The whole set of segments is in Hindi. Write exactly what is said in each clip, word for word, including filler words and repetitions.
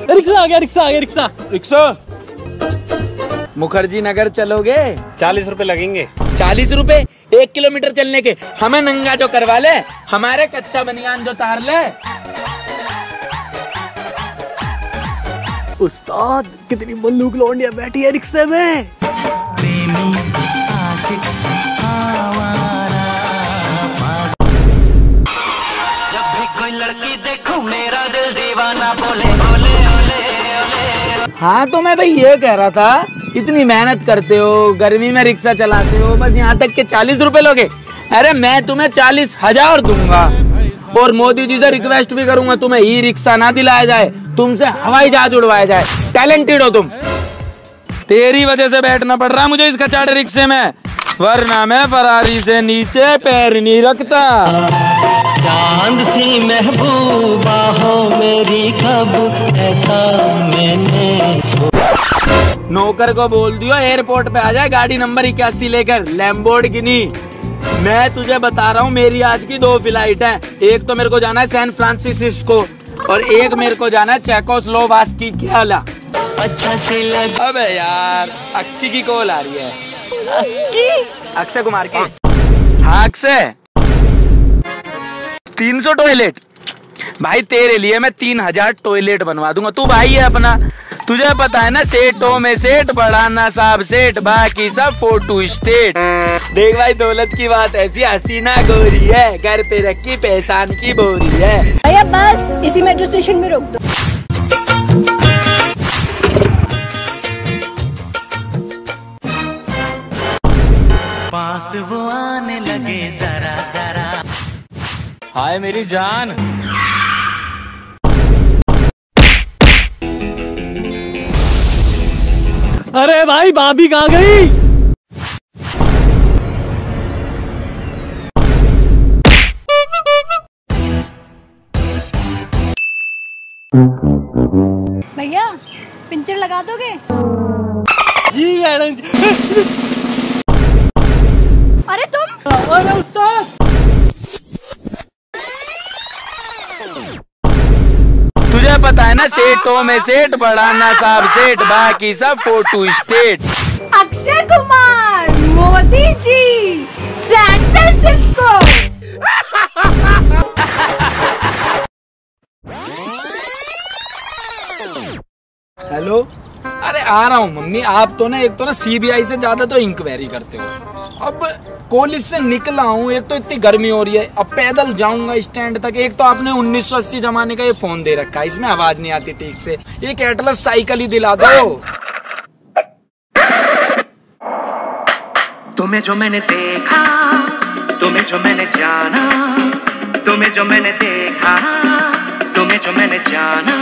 रिक्शा आ गया, रिक्शा आ गया, रिक्शा रिक्शा। मुखर्जी नगर चलोगे? चालीस रुपए लगेंगे। चालीस रुपए एक किलोमीटर चलने के? हमें नंगा जो करवा ले, हमारे कच्चा बनियान जो तार ले। उस्ताद कितनी मल्लूक लौंडिया बैठी है रिक्शे में। जब भी कोई लड़की देखूं मेरा दिल दीवाना बोले बोले ओले ओले। हाँ तो मैं भाई ये कह रहा था, इतनी मेहनत करते हो, गर्मी में रिक्शा चलाते हो, बस यहाँ तक के चालीस रुपए लोगे? अरे मैं तुम्हें चालीस हजार दूंगा और मोदी जी से रिक्वेस्ट भी करूंगा तुम्हें ई रिक्शा ना दिलाया जाए, तुमसे हवाई जहाज उड़वाया जाए। टैलेंटेड हो तुम। तेरी वजह से बैठना पड़ रहा मुझे इस कचाड़े रिक्शे में, वरना मैं फरारी से नीचे पैर नहीं रखता। चांद सी महबूबा हो मेरी कब ऐसा मैंने। नौकर को बोल दियो एयरपोर्ट पे आ जाए गाड़ी नंबर इक्यासी लेकर, लैम्बोर्गिनी। मैं तुझे बता रहा हूँ मेरी आज की दो फ्लाइट है, एक तो मेरे को जाना है सैन फ्रांसिस्को और एक मेरे को जाना है चेकोस्लोवाकी की हाला। अच्छा सी लग। अबे यार अक्की की कॉल आ रही है। अक्की? अक्षय कुमार की। अक्षय तीन सौ टॉयलेट भाई तेरे लिए मैं तीन हजार टॉयलेट बनवा दूंगा। तू भाई है अपना, तुझे पता है ना, सेठों में सेठ बढ़ाना साहब सेठ, बाकी सब फोटो स्टेट। देख भाई दौलत की बात ऐसी, हसीना गोरी है, घर पे रखी पहचान की बोरी है। भैया बस इसी मेट्रो स्टेशन में रोक दो। पास वो आने लगे जरा जरा। हाय मेरी जान। अरे भाई भाभी कहाँ गई? भैया पिंचर लगा दोगे? जी मैडम जी। अरे तुम? अरे उस्ताद तुझे पता है ना, सेठों में सेठ बढ़ाना साहब सेठ, बाकी सब photostat. Akshay Kumar, Modi ji, San Francisco. Hello. अरे आ रहा हूँ मम्मी। आप तो ना एक तो ना सीबीआई से ज्यादा तो इंक्वायरी करते हो। अब कॉलेज से निकला हूँ, एक तो इतनी गर्मी हो रही है, अब पैदल जाऊंगा स्टैंड तक। एक तो आपने उन्नीस सौ अस्सी जमाने का ये फोन दे रखा है, इसमें आवाज नहीं आती ठीक से। एक एटलस साइकिल ही दिला दो। तुम्हें जो मैंने देखा, तुम्हें जो मैंने जाना, तुम्हें जो मैंने देखा, तुम्हें जो मैंने जाना।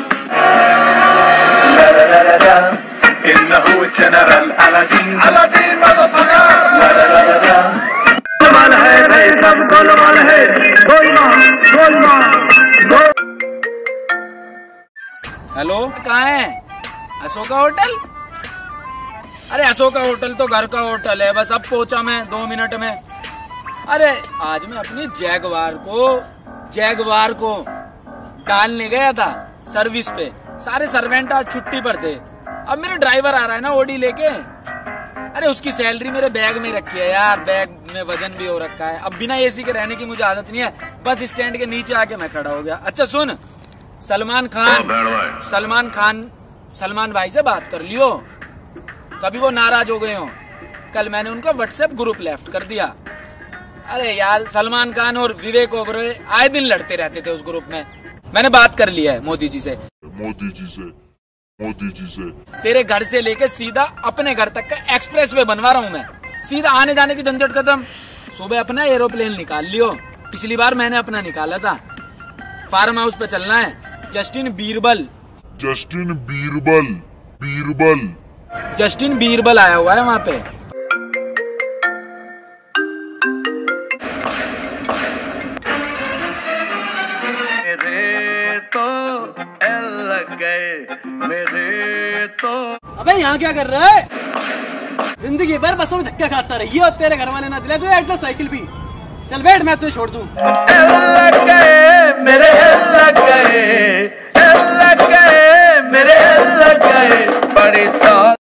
हेलो कहाँ है? अशोका होटल? अरे अशोका होटल तो घर का होटल है, बस अब पहुंचा मैं दो मिनट में। अरे आज मैं अपनी जैगवार को जैगवार को डालने गया था सर्विस पे, सारे सर्वेंट आज छुट्टी पर थे। अब मेरा ड्राइवर आ रहा है ना ओडी लेके, अरे उसकी सैलरी मेरे बैग में रखी है यार, बैग में वजन भी हो रखा है। अब बिना एसी के रहने की मुझे आदत नहीं है, बस स्टैंड के नीचे आके मैं खड़ा हो गया। अच्छा सुन, सलमान खान सलमान खान सलमान भाई से बात कर लियो, कभी वो नाराज हो गए हो। कल मैंने उनका व्हाट्सएप ग्रुप लेफ्ट कर दिया। अरे यार सलमान खान और विवेक ओबरॉय आए दिन लड़ते रहते थे उस ग्रुप में। मैंने बात कर लिया है मोदी जी से मोदी जी से मोदी जी से तेरे घर से लेके सीधा अपने घर तक का एक्सप्रेस वे बनवा रहा हूँ मैं, सीधा आने जाने की झंझट खत्म। सुबह अपना एरोप्लेन निकाल लियो, पिछली बार मैंने अपना निकाला था। फार्म हाउस पे चलना है, Justin Birbal Justin Birbal Birbal Justin Birbal आया हुआ है वहाँ पे। मेरे तो एल लग गए, मेरे तो। अबे यहाँ क्या कर रहा है? जिंदगी भर बसों में धक्का खाता रही और तेरे घर वाले ना दिला तुझे एटलस साइकिल भी। चल बैठ, मैं तुझे छोड़ दूं। एल लग गए मेरे, एल लग गए, एल लग गए हमारे साथ।